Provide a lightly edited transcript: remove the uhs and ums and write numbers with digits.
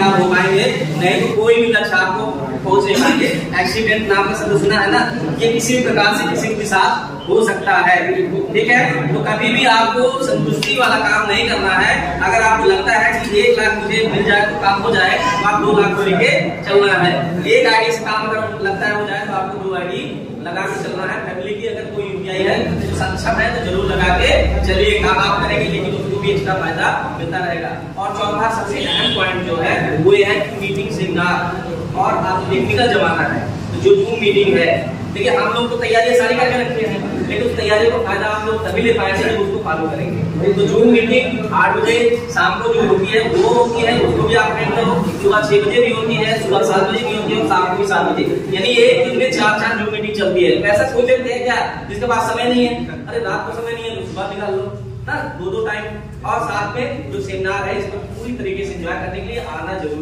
आप हो पाएंगे, नहीं तो कोई भी लक्ष्य आपको पहुंच नहीं पाएंगे। एक्सीडेंट नाम का शब्द सुना है ना, ये किसी प्रकार से किसी के साथ हो सकता है। ठीक है, तो कभी भी आपको संतुष्टि वाला काम नहीं करना है। अगर आपको लगता है कि 1 लाख मुझे मिल जाए तो काम हो जाए, तो आप 2 लाख को लेके चलना है। एक आईडी से काम अगर लगता है हो जाए तो आपको 2 आईडी लगा के चलना है। फैमिली की अगर कोई यूपीआई है तो सक्षम है तो जरूर लगा के चलिए, काम आप करेंगे लेकिन उसको भी एक्स्ट्रा फायदा मिलता रहेगा। और चौथा सबसे अहम पॉइंट जो है वो ये है कि मीटिंग सेमिनार और आप टेक्निकल जमाना है तो जो जूम मीटिंग है, देखिए हम लोग तो तैयारियां सारी करके रखते हैं, लेकिन उस तैयारी का फायदा आप लोग तभी ले पाएंगे जब उसको फॉलो करेंगे। तो जूम मीटिंग 8 बजे शाम को जो होती है वो होती है, उसको भी आप अटेंड करो। सुबह 6 बजे भी होती है, सुबह 7 बजे भी होती है और शाम को भी 7 बजे, यानी एक दिन में 4 जूम मीटिंग चलती है। ऐसा सोच लेते हैं क्या जिसके पास समय नहीं है, अरे रात को समय नहीं है तो सुबह निकाल लो ना, 2 टाइम। और साथ में जो सेमिनार है इसको पूरी तरीके से एंजॉय करने के लिए आना जरूरी